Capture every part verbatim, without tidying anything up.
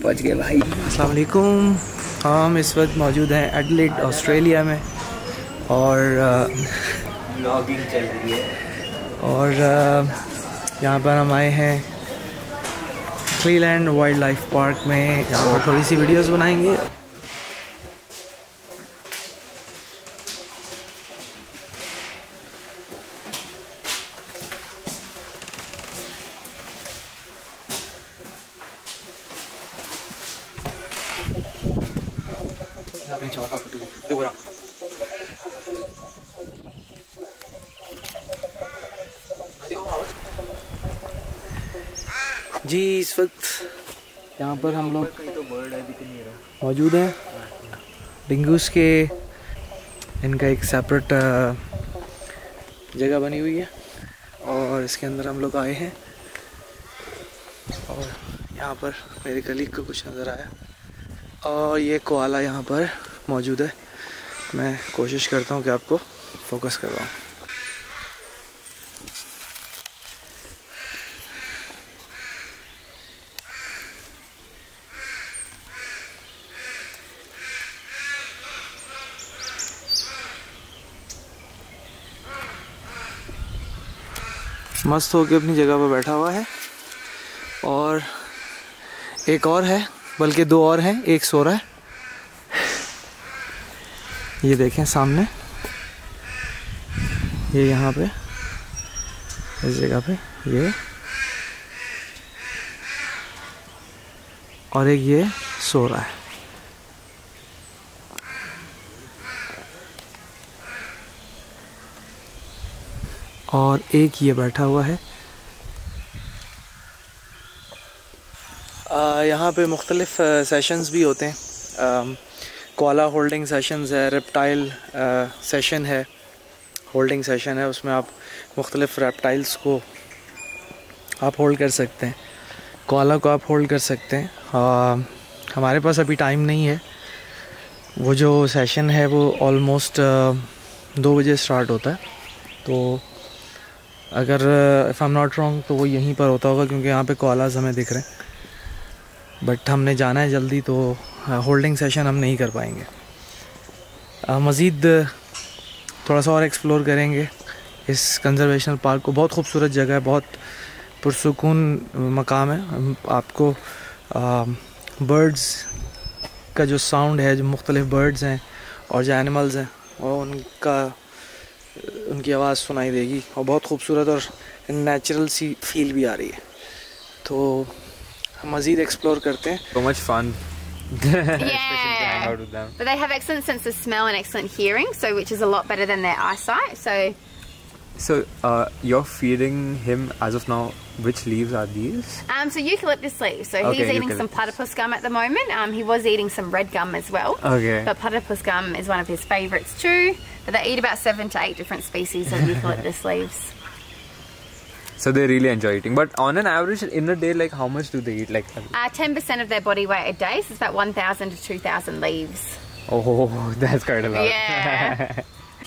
पहुंच गए भाई। अस्सलाम वालेकुम। हम इस वक्त मौजूद हैं एडिलेड ऑस्ट्रेलिया में और व्लॉगिंग चल रही है और यहाँ पर हम आए हैं ट्रीलैंड वाइल्ड लाइफ पार्क में। यहाँ पर थोड़ी सी वीडियोस बनाएंगे। जी इस वक्त यहाँ पर हम लोग मौजूद हैं डिंगूस के। इनका एक सेपरेट जगह बनी हुई है और इसके अंदर हम लोग आए हैं और यहाँ पर मेरे कलीग को कुछ नज़र आया और ये कोआला यहाँ पर मौजूद है। मैं कोशिश करता हूँ कि आपको फोकस करवाऊँ। मस्त होके अपनी जगह पर बैठा हुआ है और एक और है, बल्कि दो और हैं, एक सो रहा है। ये देखें सामने, ये यहाँ पे इस जगह पे ये, और एक ये सो रहा है। और एक ये बैठा हुआ है। यहाँ पे मुख्तलिफ सेशंस भी होते हैं। कोआला होल्डिंग सेशंस है, रेप्टाइल सेशन है, होल्डिंग सेशन है। उसमें आप मुख्तलिफ रेप्टाइल्स को आप होल्ड कर सकते हैं, कोआला को आप होल्ड कर सकते हैं। आ, हमारे पास अभी टाइम नहीं है। वो जो सेशन है वो ऑलमोस्ट दो बजे स्टार्ट होता है, तो अगर if I am not wrong तो वो यहीं पर होता होगा, क्योंकि यहाँ पे कोआलास हमें दिख रहे हैं। बट हमने जाना है जल्दी, तो होल्डिंग सेशन हम नहीं कर पाएंगे। मज़ीद थोड़ा सा और एक्सप्लोर करेंगे इस कंजर्वेशनल पार्क को। बहुत खूबसूरत जगह है, बहुत पुरसुकून मकाम है। आपको बर्ड्स का जो साउंड है, जो मुख्तलिफ बर्ड्स हैं और जो एनिमल्स हैं, और उनका उनकी आवाज़ सुनाई देगी और बहुत खूबसूरत और नेचुरल सी फील भी आ रही है। तो हम मज़ीद एक्सप्लोर करते हैं। So much fun. Yeah, but they have excellent sense of smell and excellent hearing, so which is a lot better than their eyesight. So, so uh, you're feeding him as of now. Which leaves are these? Um, so eucalyptus leaves. So okay, he's eating eucalyptus. some platypus gum at the moment. Um, he was eating some red gum as well. Okay. But platypus gum is one of his favourites too. But they eat about seven to eight different species of eucalyptus leaves. So they really enjoy eating. But on an average, in a day, like how much do they eat? Like uh, ten percent of their body weight a day. So it's about one thousand to two thousand leaves. Oh, that's quite a lot. Yeah.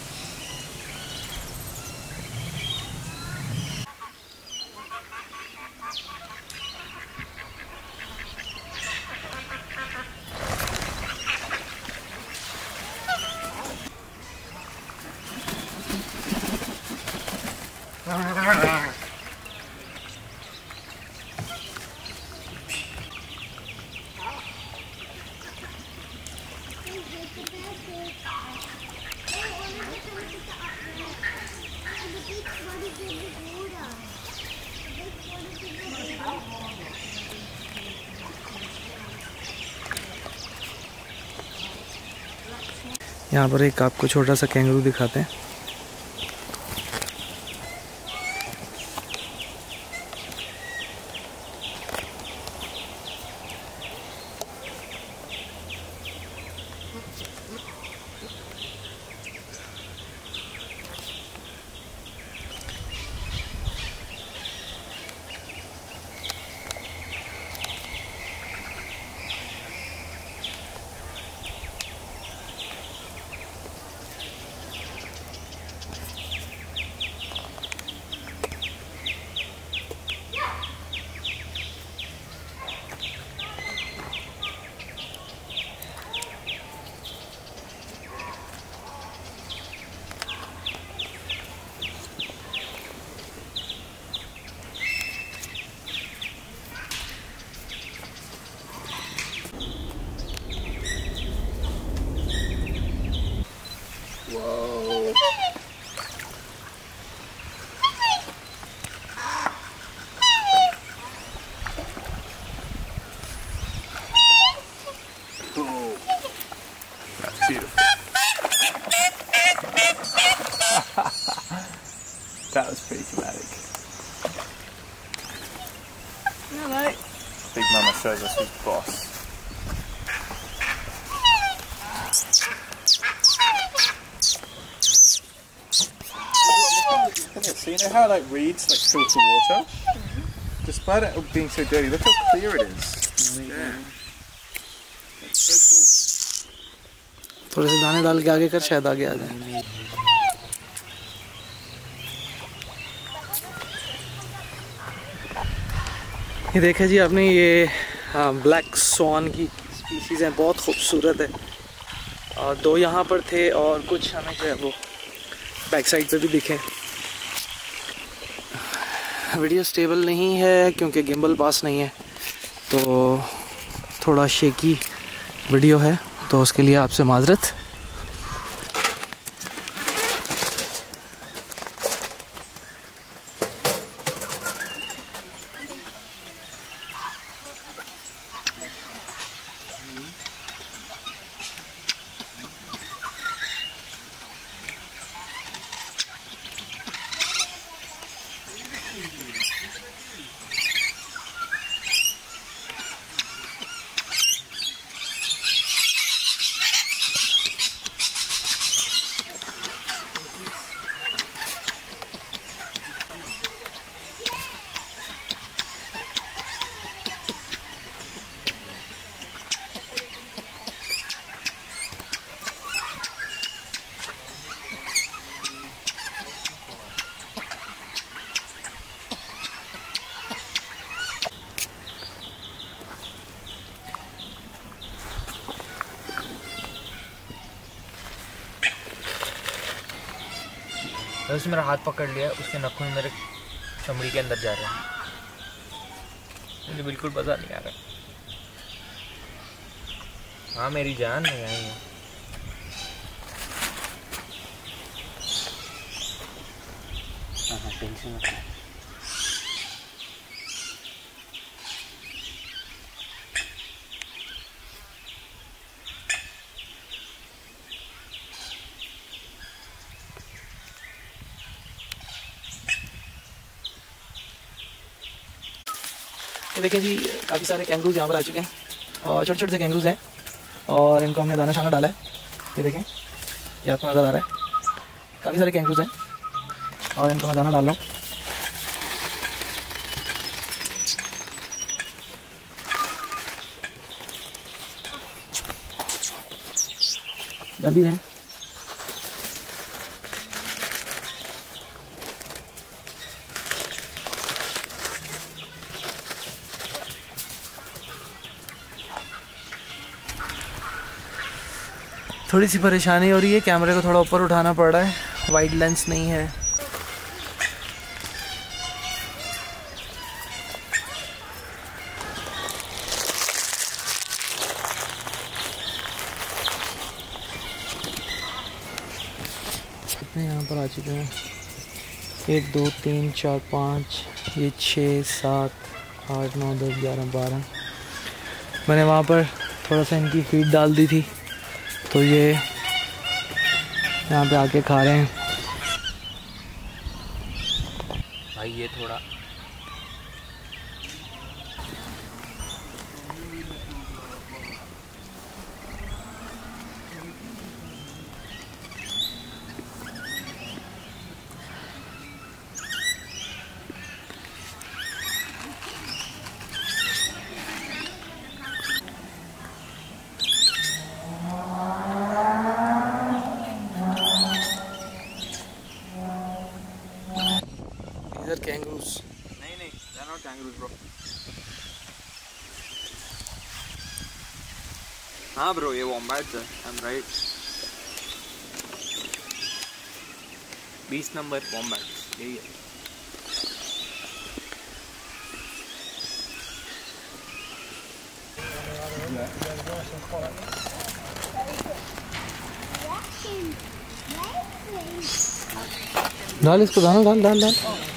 यहाँ पर एक आपको छोटा सा kangaroo दिखाते हैं। That was pretty dramatic. Hello. Big Mama shows us who's boss. So you know how like reeds like filter water? Despite it being so dirty, look how clear it is. Yeah. It's so cool. थोड़े से दाने डाल के आगे कर, शायद आगे आ जाए। ये देखे जी आपने, ये ब्लैक स्वान की स्पीशीज़ हैं, बहुत खूबसूरत है। और दो यहाँ पर थे और कुछ हमें जो है वो बैक साइड पे भी दिखे। वीडियो स्टेबल नहीं है क्योंकि गिम्बल पास नहीं है, तो थोड़ा शेकी वीडियो है, तो उसके लिए आपसे माजरत। उसने मेरा हाथ पकड़ लिया, उसके नाखून मेरे चमड़ी के अंदर जा रहे हैं, मुझे बिल्कुल पता नहीं आ रहा। हाँ मेरी जान है आई है। हाँ टेंशन मत ले। देखें जी, काफ़ी सारे कैंगरूज यहाँ पर आ चुके हैं और छोटे छोटे से कैंगरूज हैं और इनको हमने दाना शाना डाला है। ये देखें, ये आपको नज़र आ रहा है, काफ़ी सारे कैंगरूज हैं और इनको मैं दाना डाल रहा हूँ। जल्दी है। थोड़ी सी परेशानी हो रही है, कैमरे को थोड़ा ऊपर उठाना पड़ रहा है, वाइड लेंस नहीं है। कितने यहाँ पर आ चुके हैं? एक दो तीन चार पाँच, ये छः सात आठ नौ दस ग्यारह बारह। मैंने वहाँ पर थोड़ा सा इनकी फीड डाल दी थी, तो ये यहाँ पे आके खा रहे हैं। भाई ये थोड़ा कैंगरूज नहीं नहीं, they're not kangaroos bro. हाँ bro, ये wombats है, I'm right. बीस नंबर wombats यही है। डाल इसको, दाना डाल डाल डाल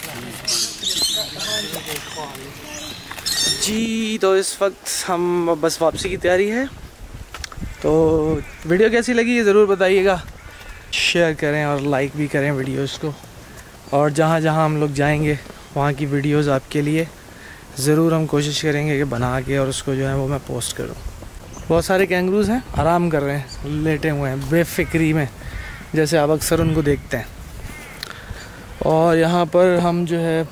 जी। तो इस वक्त हम बस वापसी की तैयारी है, तो वीडियो कैसी लगी ये ज़रूर बताइएगा, शेयर करें और लाइक भी करें वीडियोस को, और जहाँ जहाँ हम लोग जाएंगे वहाँ की वीडियोस आपके लिए ज़रूर हम कोशिश करेंगे कि बना के और उसको जो है वो मैं पोस्ट करूँ। बहुत सारे कैंगरूज़ हैं, आराम कर रहे हैं, लेटे हुए हैं बेफिक्री में, जैसे आप अक्सर उनको देखते हैं। और यहाँ पर हम जो है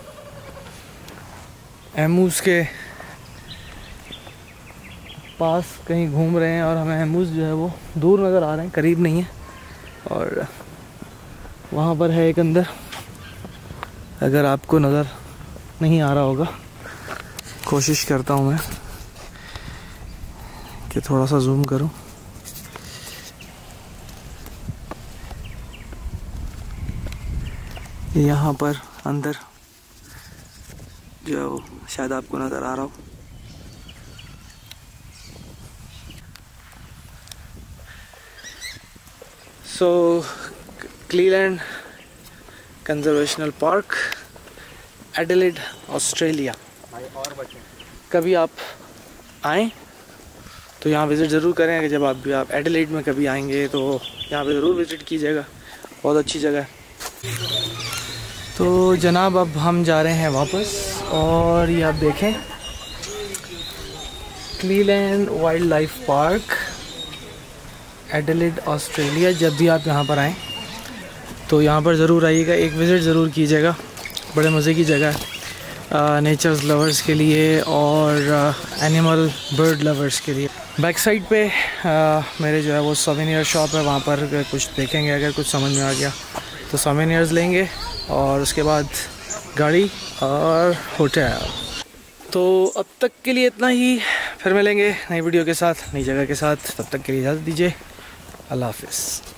एमूज़ के पास कहीं घूम रहे हैं और हमें एमूज़ जो है वो दूर नज़र आ रहे हैं, करीब नहीं है। और वहाँ पर है एक अंदर, अगर आपको नज़र नहीं आ रहा होगा, कोशिश करता हूँ मैं कि थोड़ा सा जूम करूँ। यहाँ पर अंदर जो है वो शायद आपको नज़र आ रहा हो। So Cleland conservational park, Adelaide, Australia. कभी आप आएँ तो यहाँ विज़िट ज़रूर करें। कि जब आप भी आप एडिलेड में कभी आएंगे तो यहाँ पे ज़रूर विज़िट कीजिएगा, बहुत अच्छी जगह है। तो जनाब अब हम जा रहे हैं वापस, और ये आप देखें Cleland wildlife park, Adelaide, Australia. जब भी आप यहाँ पर आएँ तो यहाँ पर ज़रूर आइएगा, एक विज़िट ज़रूर कीजिएगा। बड़े मज़े की जगह है नेचर्स लवर्स के लिए और एनिमल बर्ड लवर्स के लिए। बैक साइड पे आ, मेरे जो है वो सोवेनियर शॉप है, वहाँ पर कुछ देखेंगे, अगर कुछ समझ में आ गया तो सोवेनियर्स लेंगे और उसके बाद गाड़ी और होटल। तो अब तक के लिए इतना ही, फिर मिलेंगे नई वीडियो के साथ, नई जगह के साथ। तब तक के लिए इजाज़त दीजिए, अल्लाह हाफ़िज़।